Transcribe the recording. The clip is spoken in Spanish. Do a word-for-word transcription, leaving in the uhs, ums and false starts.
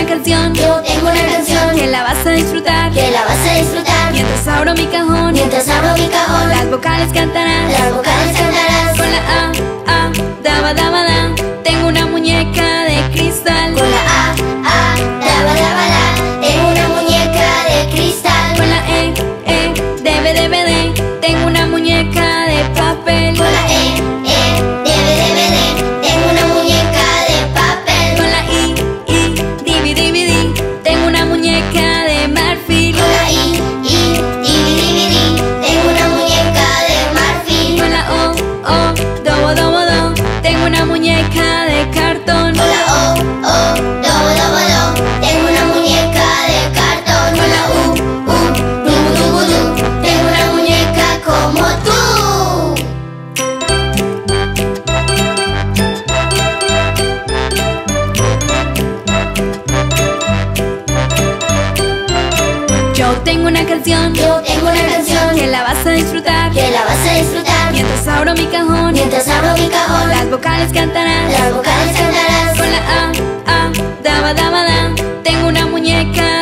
canción, yo tengo una canción que la vas a disfrutar, que la vas a disfrutar. mientras abro mi cajón, Mientras abro mi cajón, las vocales cantarán, las vocales cantarás. con la A, A, daba, daba, da. Tengo una muñeca de cristal, Con la A, A, daba, daba, da. Tengo una muñeca de cristal. con la E, E, debe, debe, de. Tengo una muñeca de papel, Con la E, E, debe, debe, de. Tengo una muñeca de papel. con la I, I, divi, divi, di. Tengo una muñeca de marfil, Con la I, I, divi, divi, di. Tengo una muñeca de marfil. con la O, O, dobo, dobo, do. Tengo una muñeca de cartón, Con la O, O, dobo, dobo, do. Tengo una muñeca de cartón. Con la U, U, dubu, dubu, du. Tengo una muñeca como tú. yo tengo una canción, Yo tengo una canción que la vas a disfrutar, que la vas a disfrutar. mientras abro mi cajón, Mientras abro mi cajón, las vocales cantarán, las vocales cantarás. con la A, A, daba, daba, da. Tengo una muñeca